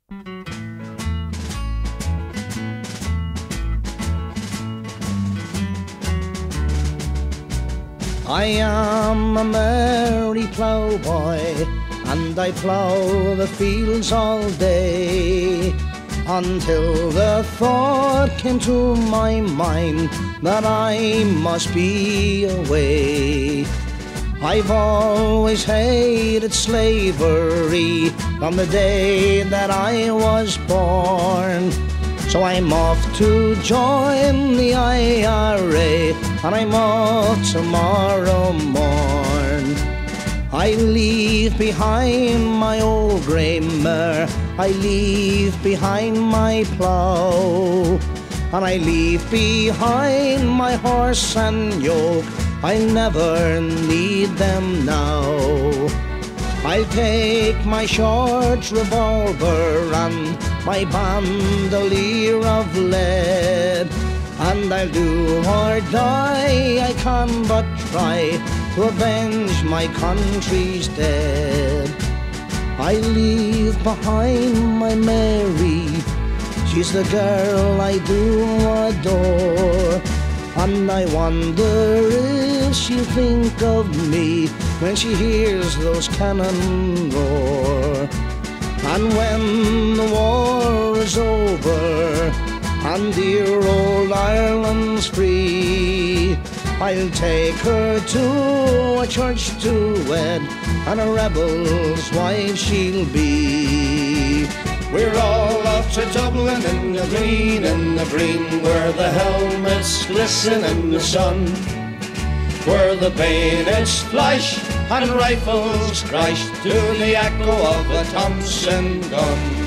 I am a merry ploughboy, and I plough the fields all day, until the thought came to my mind that I must be away. I've always hated slavery from the day that I was born. So I'm off to join the IRA, and I'm off tomorrow morn. I leave behind my old grey mare, I leave behind my plough, and I leave behind my horse and yoke. I'll never need them now. I'll take my short revolver and my bandolier of lead, and I'll do or die, I can but try to avenge my country's dead. I leave behind my Mary, she's the girl I do adore, and I wonder if she'll think of me when she hears those cannon roar. And when the war is over and dear old Ireland's free, I'll take her to a church to wed, and a rebel's wife she'll be. We're all off to Dublin in the green, where the helmets glisten in the sun, where the bayonets flash and rifles crash to the echo of a Thompson gun.